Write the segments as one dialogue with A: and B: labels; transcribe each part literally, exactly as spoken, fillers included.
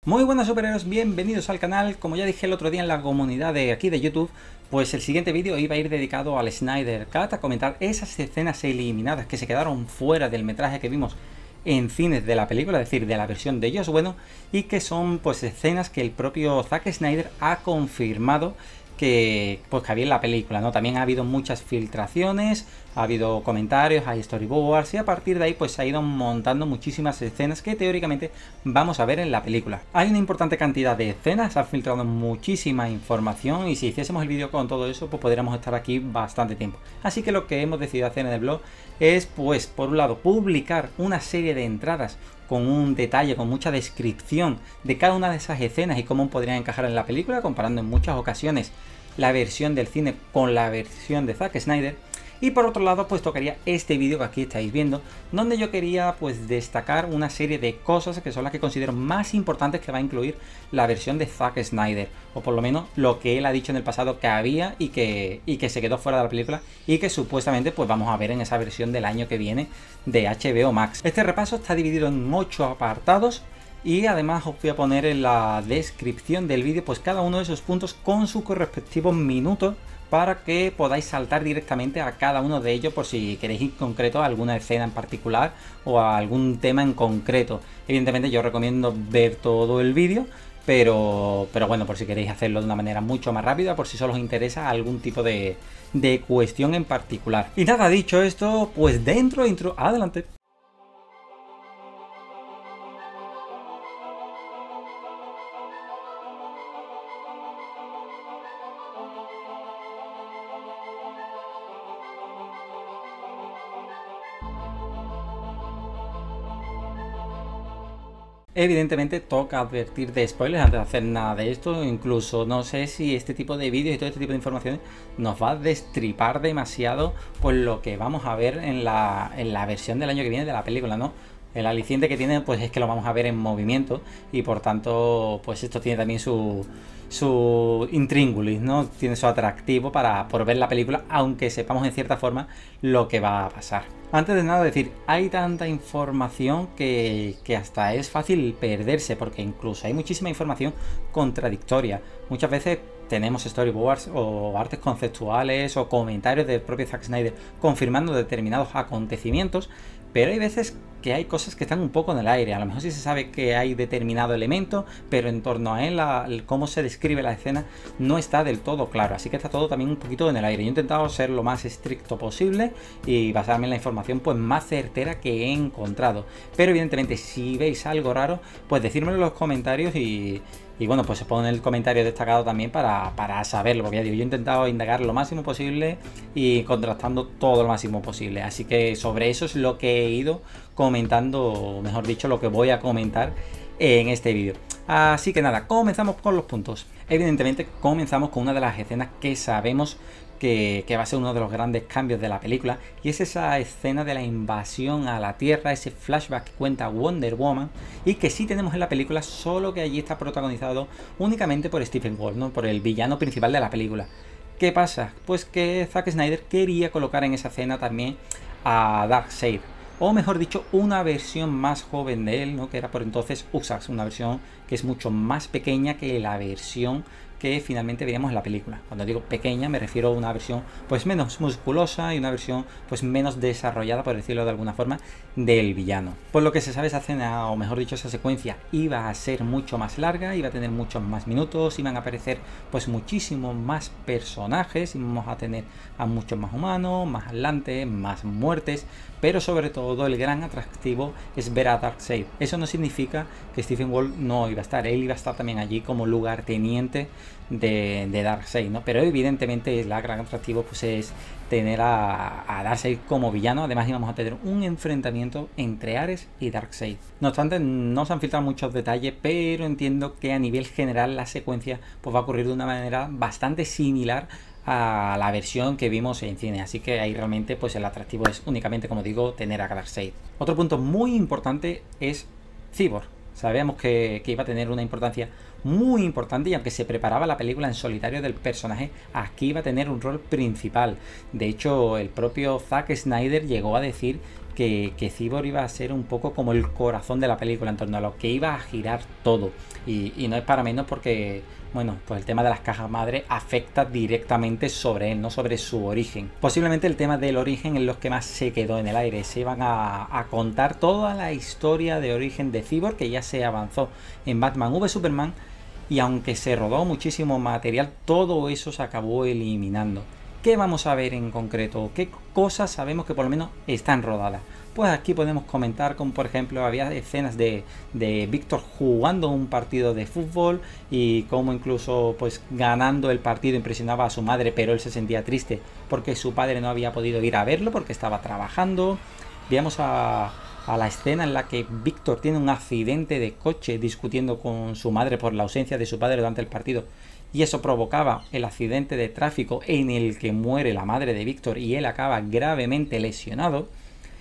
A: Muy buenas superhéroes, bienvenidos al canal. Como ya dije el otro día en la comunidad de aquí de YouTube, pues el siguiente vídeo iba a ir dedicado al Snyder Cut, a comentar esas escenas eliminadas que se quedaron fuera del metraje que vimos en cines de la película, es decir, de la versión de Joss Whedon, y que son pues escenas que el propio Zack Snyder ha confirmado que, pues, que había en la película, ¿no? También ha habido muchas filtraciones, ha habido comentarios, hay storyboards y a partir de ahí pues se ha ido montando muchísimas escenas que teóricamente vamos a ver en la película. Hay una importante cantidad de escenas, se ha filtrado muchísima información y si hiciésemos el vídeo con todo eso pues podríamos estar aquí bastante tiempo. Así que lo que hemos decidido hacer en el blog es, pues, por un lado, publicar una serie de entradas con un detalle, con mucha descripción de cada una de esas escenas y cómo podrían encajar en la película, comparando en muchas ocasiones la versión del cine con la versión de Zack Snyder. Y por otro lado, pues tocaría este vídeo que aquí estáis viendo, donde yo quería pues destacar una serie de cosas que son las que considero más importantes que va a incluir la versión de Zack Snyder, o por lo menos lo que él ha dicho en el pasado que había y que, y que se quedó fuera de la película y que supuestamente pues vamos a ver en esa versión del año que viene de H B O Max. Este repaso está dividido en ocho apartados y además os voy a poner en la descripción del vídeo pues cada uno de esos puntos con sus respectivos minutos, para que podáis saltar directamente a cada uno de ellos por si queréis ir concreto a alguna escena en particular o a algún tema en concreto. Evidentemente yo recomiendo ver todo el vídeo, pero, pero bueno, por si queréis hacerlo de una manera mucho más rápida, por si solo os interesa algún tipo de, de cuestión en particular. Y nada, dicho esto, pues dentro, intro, adelante. Evidentemente toca advertir de spoilers antes de hacer nada de esto, incluso no sé si este tipo de vídeos y todo este tipo de informaciones nos va a destripar demasiado pues lo que vamos a ver en la, en la versión del año que viene de la película, ¿no? El aliciente que tiene pues es que lo vamos a ver en movimiento y por tanto pues esto tiene también su, su intríngulis, ¿no? Tiene su atractivo para por ver la película, aunque sepamos en cierta forma lo que va a pasar. Antes de nada decir, hay tanta información que, que hasta es fácil perderse, porque incluso hay muchísima información contradictoria. Muchas veces tenemos storyboards o artes conceptuales o comentarios del propio Zack Snyder confirmando determinados acontecimientos, pero hay veces que hay cosas que están un poco en el aire. A lo mejor sí se sabe que hay determinado elemento, pero en torno a él, la, el, cómo se describe la escena, no está del todo claro. Así que está todo también un poquito en el aire. Yo he intentado ser lo más estricto posible y basarme en la información pues más certera que he encontrado. Pero evidentemente si veis algo raro, pues decírmelo en los comentarios y... Y bueno, pues se pone el comentario destacado también para, para saberlo, porque ya digo, yo he intentado indagar lo máximo posible y contrastando todo lo máximo posible. Así que sobre eso es lo que he ido comentando, o mejor dicho, lo que voy a comentar en este vídeo. Así que nada, comenzamos con los puntos. Evidentemente comenzamos con una de las escenas que sabemos que, que va a ser uno de los grandes cambios de la película, y es esa escena de la invasión a la Tierra, ese flashback que cuenta Wonder Woman y que sí tenemos en la película, solo que allí está protagonizado únicamente por Stephen Wall, ¿no? Por el villano principal de la película. ¿Qué pasa? Pues que Zack Snyder quería colocar en esa escena también a Darkseid, o mejor dicho, una versión más joven de él, ¿no? Que era por entonces Uxas, una versión que es mucho más pequeña que la versión que finalmente veríamos en la película. Cuando digo pequeña me refiero a una versión pues menos musculosa y una versión pues menos desarrollada, por decirlo de alguna forma, del villano. Por lo que se sabe, esa escena, o mejor dicho, esa secuencia iba a ser mucho más larga, iba a tener muchos más minutos, iban a aparecer pues muchísimos más personajes, íbamos a tener a muchos más humanos, más atlantes, más muertes, pero sobre todo el gran atractivo es ver a Darkseid. Eso no significa que Stephen Wall no iba a estar, él iba a estar también allí como lugarteniente de, de Darkseid, ¿no? Pero evidentemente el gran atractivo pues es tener a, a Darkseid como villano. Además íbamos a tener un enfrentamiento entre Ares y Darkseid. No obstante, no se han filtrado muchos detalles, pero entiendo que a nivel general la secuencia pues va a ocurrir de una manera bastante similar a la versión que vimos en cine, así que ahí realmente pues el atractivo es únicamente, como digo, tener a Darkseid. Otro punto muy importante es Cyborg. Sabíamos que, que iba a tener una importancia muy importante, y aunque se preparaba la película en solitario del personaje, aquí iba a tener un rol principal. De hecho, el propio Zack Snyder llegó a decir que, que Cyborg iba a ser un poco como el corazón de la película, en torno a lo que iba a girar todo. Y, y no es para menos porque, bueno, pues el tema de las cajas madre afecta directamente sobre él, no sobre su origen. Posiblemente el tema del origen es lo que más se quedó en el aire. Se iban a, a contar toda la historia de origen de Cyborg, que ya se avanzó en Batman v Superman, y aunque se rodó muchísimo material, todo eso se acabó eliminando. ¿Qué vamos a ver en concreto? ¿Qué cosas sabemos que por lo menos están rodadas? Pues aquí podemos comentar como por ejemplo había escenas de, de Víctor jugando un partido de fútbol y como incluso pues ganando el partido impresionaba a su madre, pero él se sentía triste porque su padre no había podido ir a verlo porque estaba trabajando. Veamos a, a la escena en la que Víctor tiene un accidente de coche discutiendo con su madre por la ausencia de su padre durante el partido. Y eso provocaba el accidente de tráfico en el que muere la madre de Víctor y él acaba gravemente lesionado.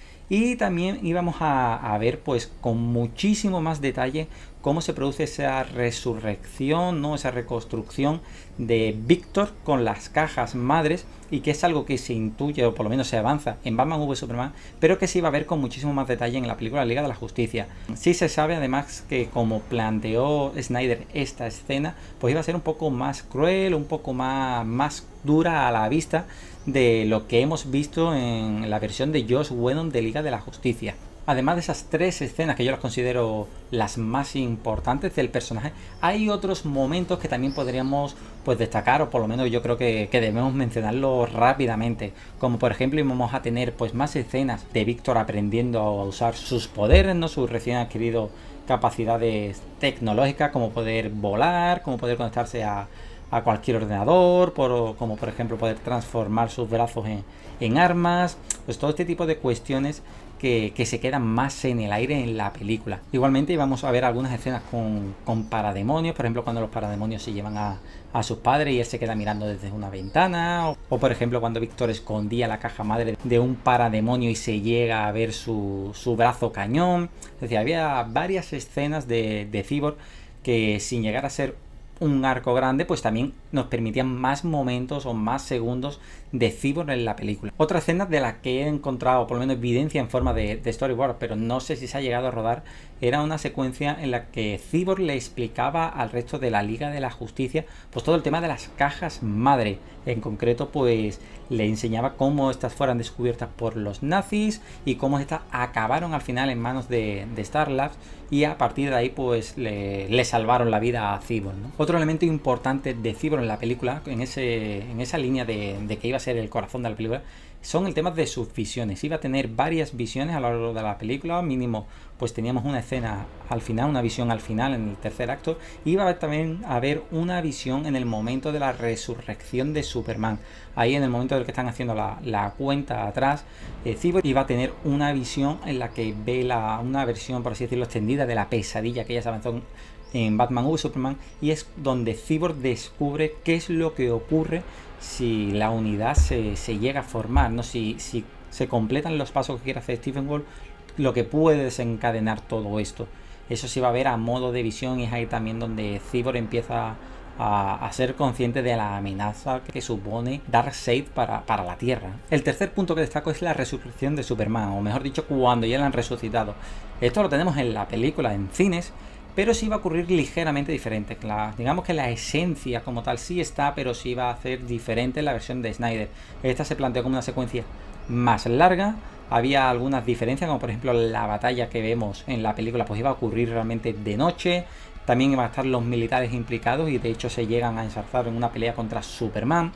A: Y también íbamos a, a ver pues con muchísimo más detalle cómo se produce esa resurrección, ¿no? Esa reconstrucción de Víctor con las cajas madres, y que es algo que se intuye o por lo menos se avanza en Batman v Superman, pero que se iba a ver con muchísimo más detalle en la película Liga de la Justicia. Sí se sabe además que como planteó Snyder esta escena, pues iba a ser un poco más cruel, un poco más, más dura a la vista de lo que hemos visto en la versión de Joss Whedon de Liga de la Justicia. Además de esas tres escenas que yo las considero las más importantes del personaje, hay otros momentos que también podríamos pues destacar, o por lo menos yo creo que, que debemos mencionarlo rápidamente, como por ejemplo vamos a tener pues más escenas de Víctor aprendiendo a usar sus poderes, ¿no? Sus recién adquiridos capacidades tecnológicas, como poder volar, como poder conectarse a a cualquier ordenador, por, como por ejemplo poder transformar sus brazos en, en armas, pues todo este tipo de cuestiones que, que se quedan más en el aire en la película. Igualmente vamos a ver algunas escenas con, con parademonios, por ejemplo cuando los parademonios se llevan a, a sus padres y él se queda mirando desde una ventana, o, o por ejemplo cuando Víctor escondía la caja madre de un parademonio y se llega a ver su, su brazo cañón. Es decir, había varias escenas de, de Cyborg que sin llegar a ser un arco grande, pues también nos permitían más momentos o más segundos de Cyborg en la película. Otra escena de la que he encontrado por lo menos evidencia en forma de, de storyboard, pero no sé si se ha llegado a rodar, era una secuencia en la que Cyborg le explicaba al resto de la Liga de la Justicia pues todo el tema de las cajas madre. En concreto pues le enseñaba cómo estas fueran descubiertas por los nazis y cómo estas acabaron al final en manos de, de Star Labs, y a partir de ahí pues le, le salvaron la vida a Cyborg, ¿no? Otro elemento importante de Cyborg en la película, en, ese, en esa línea de, de que iba a ser el corazón de la película, son el tema de sus visiones. Iba a tener varias visiones a lo largo de la película, mínimo pues teníamos una escena al final, una visión al final en el tercer acto. Iba a también a haber una visión en el momento de la resurrección de Superman. Ahí en el momento del que están haciendo la, la cuenta atrás, eh, Cyborg iba a tener una visión en la que ve la, una versión, por así decirlo, extendida de la pesadilla que ya se avanzó en Batman v Superman, y es donde Cyborg descubre qué es lo que ocurre si la unidad se, se llega a formar, ¿no? Si, si se completan los pasos que quiere hacer Stephen Wolf, lo que puede desencadenar todo esto. Eso se va a ver a modo de visión, y es ahí también donde Cyborg empieza a, a ser consciente de la amenaza que supone Darkseid para, para la Tierra. El tercer punto que destaco es la resurrección de Superman, o mejor dicho, cuando ya la han resucitado. Esto lo tenemos en la película, en cines, pero sí va a ocurrir ligeramente diferente. La, digamos que la esencia como tal sí está, pero sí va a hacer diferente en la versión de Snyder. Esta se planteó como una secuencia más larga. Había algunas diferencias, como por ejemplo la batalla que vemos en la película pues iba a ocurrir realmente de noche. También iban a estar los militares implicados, y de hecho se llegan a ensalzar en una pelea contra Superman.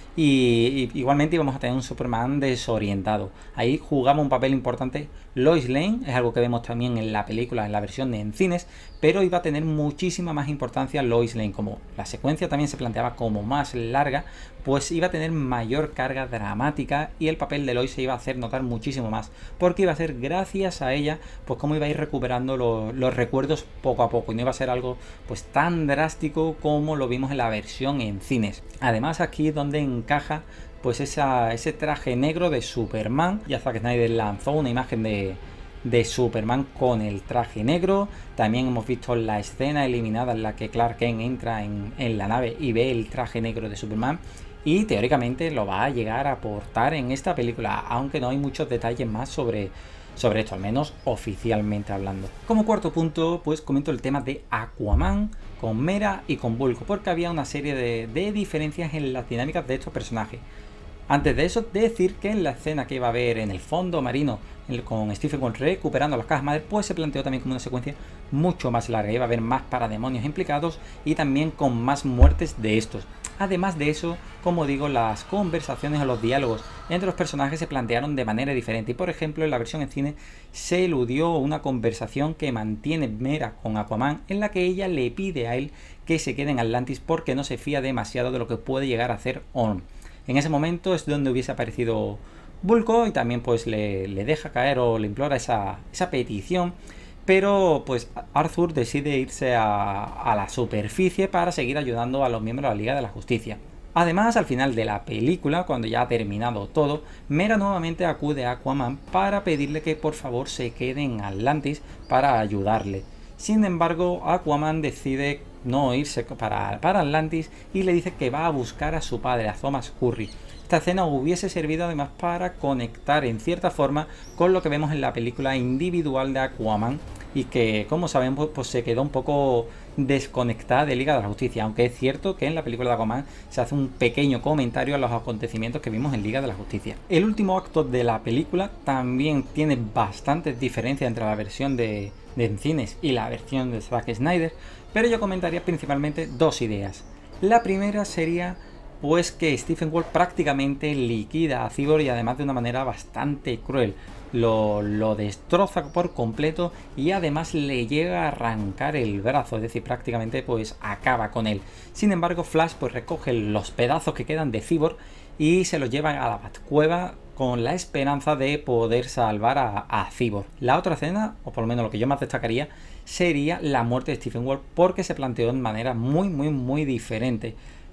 A: Y, y igualmente íbamos a tener un Superman desorientado. Ahí jugaba un papel importante Lois Lane, es algo que vemos también en la película, en la versión de en cines, pero iba a tener muchísima más importancia Lois Lane. Como la secuencia también se planteaba como más larga, pues iba a tener mayor carga dramática, y el papel de Lois se iba a hacer notar muchísimo más, porque iba a ser gracias a ella pues cómo iba a ir recuperando lo, los recuerdos poco a poco, y no iba a ser algo pues tan drástico como lo vimos en la versión en cines. Además aquí es donde encaja pues esa, ese traje negro de Superman. Ya Zack Snyder lanzó una imagen de, de Superman con el traje negro. También hemos visto la escena eliminada en la que Clark Kent entra en, en la nave y ve el traje negro de Superman, y teóricamente lo va a llegar a aportar en esta película, aunque no hay muchos detalles más sobre, sobre esto, al menos oficialmente hablando. Como cuarto punto, pues comento el tema de Aquaman con Mera y con Vulko, porque había una serie de, de diferencias en las dinámicas de estos personajes. Antes de eso, decir que en la escena que iba a haber en el fondo marino con Stephen Wolf recuperando las cajas madre, pues se planteó también como una secuencia mucho más larga. Iba a haber más parademonios implicados y también con más muertes de estos. Además de eso, como digo, las conversaciones o los diálogos entre los personajes se plantearon de manera diferente. Y por ejemplo, en la versión en cine se eludió una conversación que mantiene Mera con Aquaman, en la que ella le pide a él que se quede en Atlantis porque no se fía demasiado de lo que puede llegar a hacer Orm. En ese momento es donde hubiese aparecido Vulko y también pues le, le deja caer o le implora esa, esa petición, pero pues Arthur decide irse a, a la superficie para seguir ayudando a los miembros de la Liga de la Justicia. Además, al final de la película, cuando ya ha terminado todo, Mera nuevamente acude a Aquaman para pedirle que por favor se quede en Atlantis para ayudarle. Sin embargo, Aquaman decide no irse para, para Atlantis y le dice que va a buscar a su padre, a Thomas Curry. Esta escena hubiese servido además para conectar en cierta forma con lo que vemos en la película individual de Aquaman y que, como sabemos, pues se quedó un poco desconectada de Liga de la Justicia, aunque es cierto que en la película de Aquaman se hace un pequeño comentario a los acontecimientos que vimos en Liga de la Justicia. El último acto de la película también tiene bastantes diferencias entre la versión de, de cines y la versión de Zack Snyder, pero yo comentaría principalmente dos ideas. La primera sería pues que Stephen Wolf prácticamente liquida a Cyborg y además de una manera bastante cruel. Lo, lo destroza por completo y además le llega a arrancar el brazo, es decir, prácticamente pues acaba con él. Sin embargo, Flash pues recoge los pedazos que quedan de Cyborg y se los lleva a la Batcueva con la esperanza de poder salvar a, a Cyborg. La otra escena, o por lo menos lo que yo más destacaría, sería la muerte de Stephen Wolf, porque se planteó de manera muy muy muy diferente.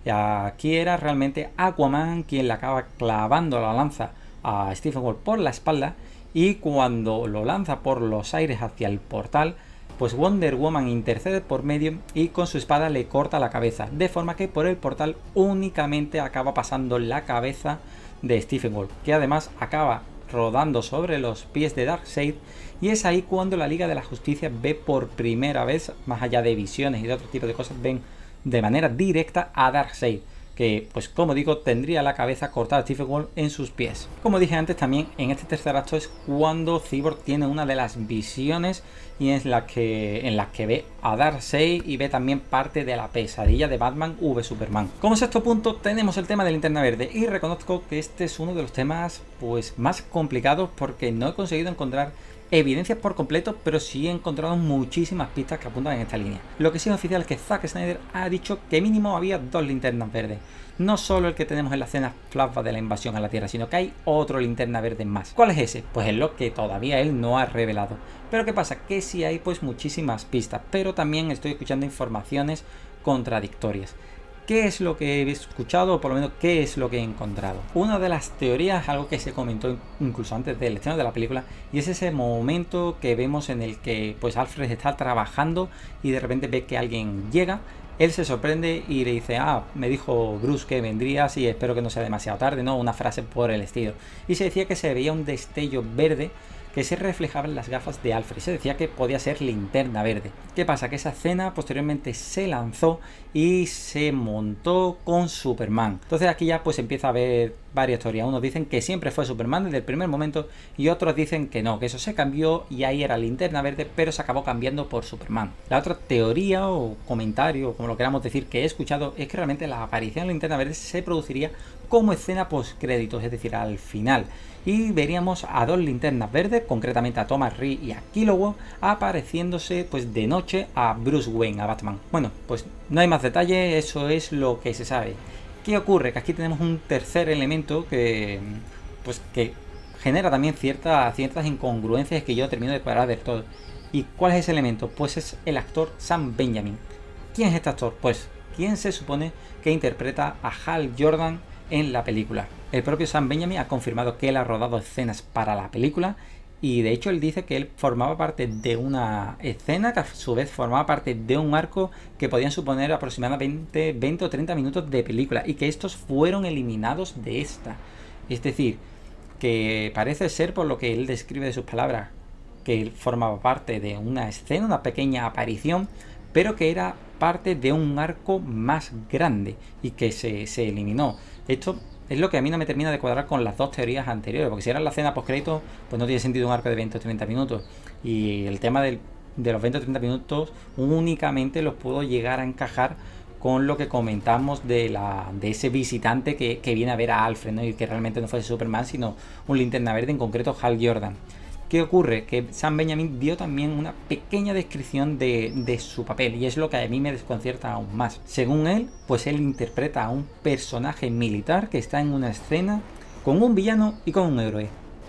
A: Aquí era realmente Aquaman quien le acaba clavando la lanza a Stephen Wolf por la espalda, y cuando lo lanza por los aires hacia el portal, pues Wonder Woman intercede por medio y con su espada le corta la cabeza, de forma que por el portal únicamente acaba pasando la cabeza de Stephen Wolf, que además acaba rodando sobre los pies de Darkseid, y es ahí cuando la Liga de la Justicia ve por primera vez, más allá de visiones y de otro tipo de cosas, ven de manera directa a Darkseid, que pues como digo tendría la cabeza cortada a Stephen Wolf en sus pies. Como dije antes, también en este tercer acto es cuando Cyborg tiene una de las visiones y es la que, en las que ve a Darkseid y ve también parte de la pesadilla de Batman v Superman. Como sexto punto tenemos el tema de Linterna Verde, y reconozco que este es uno de los temas pues más complicados porque no he conseguido encontrar evidencias por completo, pero sí he encontrado muchísimas pistas que apuntan en esta línea. Lo que sí es oficial es que Zack Snyder ha dicho que mínimo había dos linternas verdes. No solo el que tenemos en la escena flashback de la invasión a la Tierra, sino que hay otro linterna verde más. ¿Cuál es ese? Pues es lo que todavía él no ha revelado. Pero ¿qué pasa? Que sí hay pues muchísimas pistas, pero también estoy escuchando informaciones contradictorias. ¿Qué es lo que he escuchado, o por lo menos qué es lo que he encontrado? Una de las teorías, algo que se comentó incluso antes del estreno de la película, y es ese momento que vemos en el que pues Alfred está trabajando y de repente ve que alguien llega. Él se sorprende y le dice: ah, me dijo Bruce que vendrías y espero que no sea demasiado tarde, ¿no? Una frase por el estilo. Y se decía que se veía un destello verde que se reflejaba en las gafas de Alfred. Se decía que podía ser Linterna Verde. ¿Qué pasa? Que esa escena posteriormente se lanzó y se montó con Superman. Entonces aquí ya pues empieza a haber varias teorías. Unos dicen que siempre fue Superman desde el primer momento y otros dicen que no, que eso se cambió y ahí era Linterna Verde, pero se acabó cambiando por Superman. La otra teoría o comentario, como lo queramos decir, que he escuchado es que realmente la aparición de Linterna Verde se produciría como escena post créditos, es decir, al final. Y veríamos a dos linternas verdes, concretamente a Thomas Reed y a Kilowog, apareciéndose pues de noche a Bruce Wayne, a Batman. Bueno, pues no hay más detalle, eso es lo que se sabe. ¿Qué ocurre? Que aquí tenemos un tercer elemento que pues que genera también cierta, ciertas incongruencias que yo termino de cuadrar del todo. ¿Y cuál es ese elemento? Pues es el actor Sam Benjamin. ¿Quién es este actor? Pues ¿quién se supone que interpreta a Hal Jordan en la película? El propio Sam Benjamin ha confirmado que él ha rodado escenas para la película y de hecho él dice que él formaba parte de una escena que a su vez formaba parte de un arco que podían suponer aproximadamente veinte o treinta minutos de película y que estos fueron eliminados de esta. Es decir, que parece ser, por lo que él describe de sus palabras, que él formaba parte de una escena, una pequeña aparición, pero que era parte de un arco más grande y que se, se eliminó. Esto es lo que a mí no me termina de cuadrar con las dos teorías anteriores, porque si era la escena post-crédito, pues no tiene sentido un arco de veinte o treinta minutos. Y el tema del, de los veinte o treinta minutos únicamente los puedo llegar a encajar con lo que comentamos de, la, de ese visitante que, que viene a ver a Alfred, ¿no? Y que realmente no fuese Superman, sino un Linterna Verde, en concreto Hal Jordan. ¿Qué ocurre? Que Sam Benjamin dio también una pequeña descripción de, de su papel, y es lo que a mí me desconcierta aún más. Según él, pues él interpreta a un personaje militar que está en una escena con un villano y con un héroe.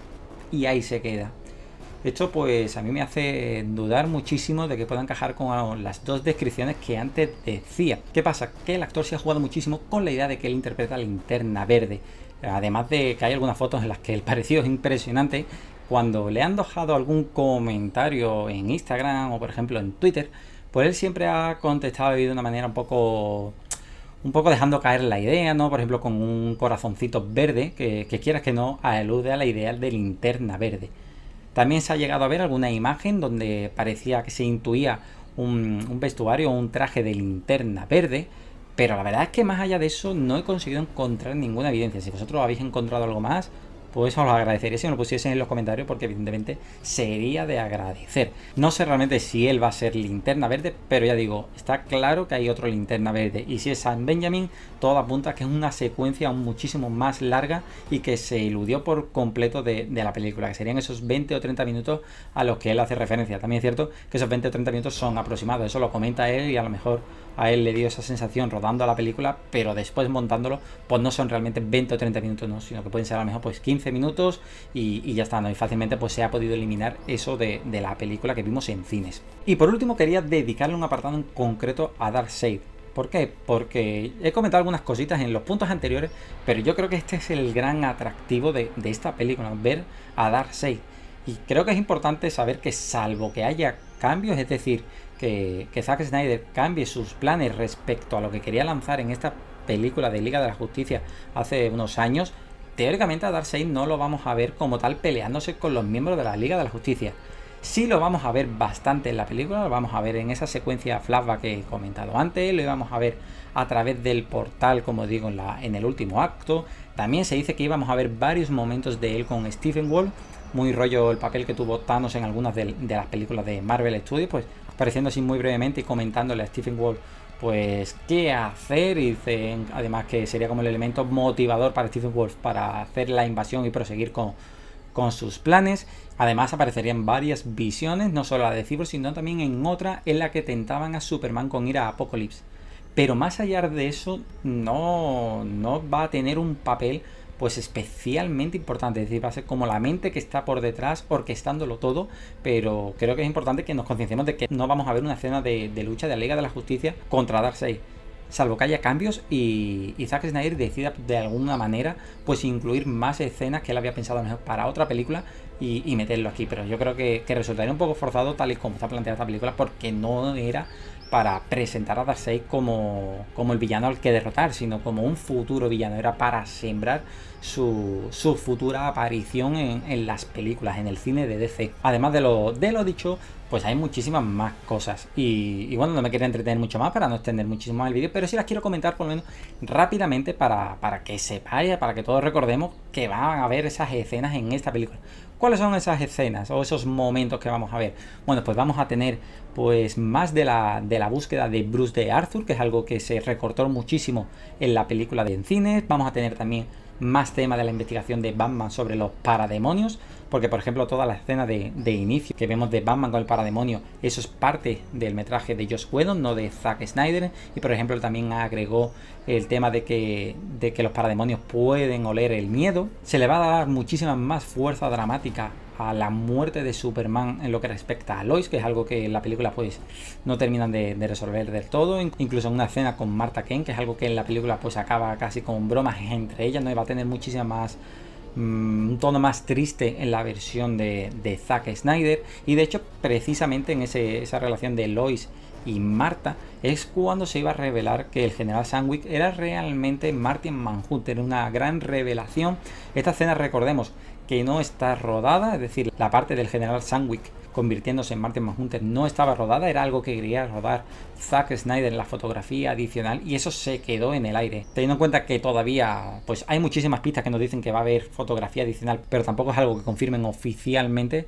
A: Y ahí se queda. Esto pues a mí me hace dudar muchísimo de que pueda encajar con las dos descripciones que antes decía. ¿Qué pasa? Que el actor se ha jugado muchísimo con la idea de que él interpreta a Linterna Verde. Además de que hay algunas fotos en las que el parecido es impresionante. Cuando le han dejado algún comentario en Instagram o por ejemplo en Twitter, pues él siempre ha contestado de una manera un poco un poco dejando caer la idea, ¿no? Por ejemplo, con un corazoncito verde que, que quieras que no alude a la idea de Linterna Verde. También se ha llegado a ver alguna imagen donde parecía que se intuía un, un vestuario o un traje de Linterna Verde, pero la verdad es que más allá de eso no he conseguido encontrar ninguna evidencia. Si vosotros habéis encontrado algo más, pues os lo agradecería si me lo pusiesen en los comentarios, porque evidentemente sería de agradecer. No sé realmente si él va a ser Linterna Verde, pero ya digo, está claro que hay otro Linterna Verde. Y si es Sam Benjamin, todo apunta a que es una secuencia aún muchísimo más larga y que se eludió por completo de, de la película, que serían esos veinte o treinta minutos a los que él hace referencia. También es cierto que esos veinte o treinta minutos son aproximados, eso lo comenta él y a lo mejor a él le dio esa sensación rodando la película, pero después montándolo, pues no son realmente veinte o treinta minutos, no, sino que pueden ser a lo mejor pues quince minutos y, y ya está, ¿no? Y fácilmente pues se ha podido eliminar eso de, de la película que vimos en cines. Y por último quería dedicarle un apartado en concreto a Darkseid. ¿Por qué? Porque he comentado algunas cositas en los puntos anteriores, pero yo creo que este es el gran atractivo de, de esta película, ver a Darkseid. Y creo que es importante saber que salvo que haya cambios, es decir, que, que Zack Snyder cambie sus planes respecto a lo que quería lanzar en esta película de Liga de la Justicia hace unos años, teóricamente a Darkseid no lo vamos a ver como tal peleándose con los miembros de la Liga de la Justicia. Sí lo vamos a ver bastante en la película, lo vamos a ver en esa secuencia flashback que he comentado antes, lo íbamos a ver a través del portal, como digo, en, la, en el último acto. También se dice que íbamos a ver varios momentos de él con Stephen Wolf, muy rollo el papel que tuvo Thanos en algunas de, de las películas de Marvel Studios, pues apareciendo así muy brevemente y comentándole a Stephen Wolf pues qué hacer, y dice además que sería como el elemento motivador para Stephen Wolf para hacer la invasión y proseguir con, con sus planes. Además aparecerían varias visiones, no solo la de Cyborg, sino también en otra en la que tentaban a Superman con ir a Apokolips. Pero más allá de eso, no, no va a tener un papel pues especialmente importante, es decir, va a ser como la mente que está por detrás orquestándolo todo, pero creo que es importante que nos concienciemos de que no vamos a ver una escena de, de lucha de la Liga de la Justicia contra Darkseid, salvo que haya cambios y, y Zack Snyder decida de alguna manera pues incluir más escenas que él había pensado mejor para otra película y, y meterlo aquí, pero yo creo que, que resultaría un poco forzado tal y como está planteada esta película, porque no era para presentar a Darkseid como, como el villano al que derrotar, sino como un futuro villano, era para sembrar su, su futura aparición en, en las películas, en el cine de D C. Además de lo, de lo dicho, pues hay muchísimas más cosas y, y bueno, no me quiero entretener mucho más para no extender muchísimo más el vídeo, pero sí las quiero comentar por lo menos rápidamente para, para que sepáis, para que todos recordemos que van a haber esas escenas en esta película. ¿Cuáles son esas escenas o esos momentos que vamos a ver? Bueno, pues vamos a tener pues más de la, de la búsqueda de Bruce de Arthur, que es algo que se recortó muchísimo en la película de en cines. Vamos a tener también más tema de la investigación de Batman sobre los parademonios, porque por ejemplo toda la escena de, de inicio que vemos de Batman con el parademonio, eso es parte del metraje de Joss Whedon, no de Zack Snyder. Y por ejemplo también agregó el tema de que, de que los parademonios pueden oler el miedo. Se le va a dar muchísima más fuerza dramática a la muerte de Superman en lo que respecta a Lois, que es algo que en la película pues no terminan de, de resolver del todo, incluso en una escena con Martha Kent, que es algo que en la película pues acaba casi con bromas entre ellas, no va a tener muchísima más mmm, un tono más triste en la versión de, de Zack Snyder. Y de hecho precisamente en ese, esa relación de Lois y Martha, es cuando se iba a revelar que el general Sandwich era realmente Martin Manhunter, una gran revelación. Esta escena, recordemos que no está rodada, es decir, la parte del general Sandwich convirtiéndose en Martin Manhunter no estaba rodada, era algo que quería rodar Zack Snyder en la fotografía adicional y eso se quedó en el aire. Teniendo en cuenta que todavía pues hay muchísimas pistas que nos dicen que va a haber fotografía adicional, pero tampoco es algo que confirmen oficialmente,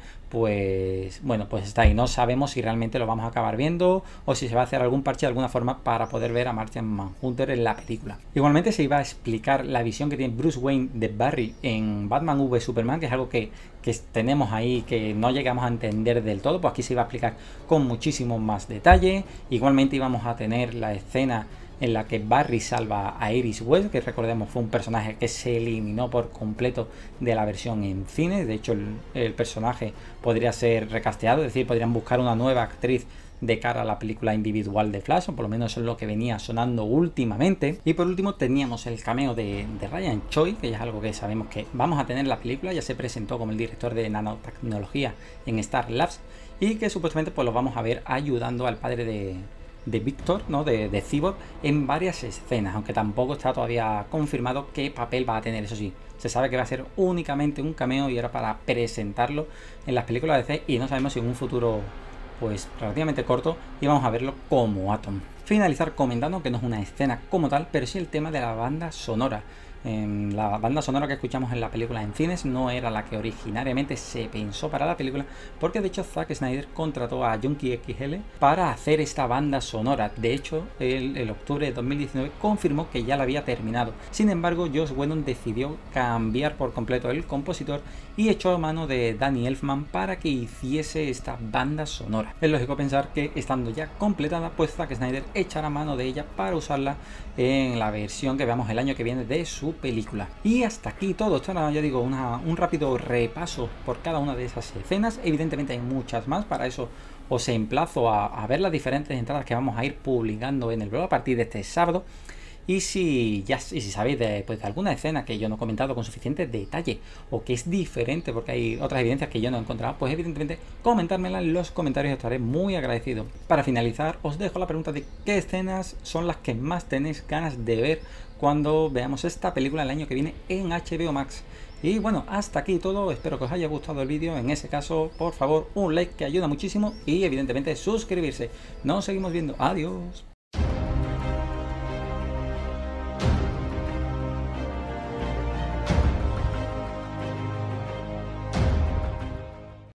A: pues bueno, pues está ahí. No sabemos si realmente lo vamos a acabar viendo o si se va a hacer algún parche de alguna forma para poder ver a Martin Manhunter en la película. Igualmente se iba a explicar la visión que tiene Bruce Wayne de Barry en Batman v Superman, que es algo que, que tenemos ahí que no llegamos a entender del todo, pues aquí se iba a explicar con muchísimo más detalle. Igualmente íbamos a tener la escena en la que Barry salva a Iris West, que recordemos fue un personaje que se eliminó por completo de la versión en cine. De hecho el, el personaje podría ser recasteado, es decir, podrían buscar una nueva actriz de cara a la película individual de Flash, o por lo menos eso es lo que venía sonando últimamente. Y por último teníamos el cameo de, de Ryan Choi, que ya es algo que sabemos que vamos a tener en la película. Ya se presentó como el director de nanotecnología en Star Labs y que supuestamente pues lo vamos a ver ayudando al padre de, de Victor, ¿no? de, de Cyborg, en varias escenas, aunque tampoco está todavía confirmado qué papel va a tener. Eso sí, se sabe que va a ser únicamente un cameo y era para presentarlo en las películas de D C y no sabemos si en un futuro pues relativamente corto y vamos a verlo como Atom. Finalizar comentando que no es una escena como tal, pero sí el tema de la banda sonora. Eh, la banda sonora que escuchamos en la película en cines no era la que originariamente se pensó para la película, porque de hecho Zack Snyder contrató a Junkie X L para hacer esta banda sonora. De hecho, el, el octubre de dos mil diecinueve confirmó que ya la había terminado. Sin embargo, Joss Whedon decidió cambiar por completo el compositor y echó a mano de Danny Elfman para que hiciese esta banda sonora. Es lógico pensar que estando ya completada, pues Zack Snyder echará mano de ella para usarla en la versión que veamos el año que viene de su película. Y hasta aquí todo. Esto era, ya digo, una, un rápido repaso por cada una de esas escenas. Evidentemente hay muchas más, para eso os emplazo a, a ver las diferentes entradas que vamos a ir publicando en el blog a partir de este sábado. Y si ya y si sabéis de, pues, de alguna escena que yo no he comentado con suficiente detalle o que es diferente porque hay otras evidencias que yo no he encontrado, pues evidentemente comentármela en los comentarios, estaré muy agradecido. Para finalizar, os dejo la pregunta de qué escenas son las que más tenéis ganas de ver cuando veamos esta película el año que viene en H B O Max. Y bueno, hasta aquí todo, espero que os haya gustado el vídeo. En ese caso, por favor, un like que ayuda muchísimo y evidentemente suscribirse. Nos seguimos viendo, adiós.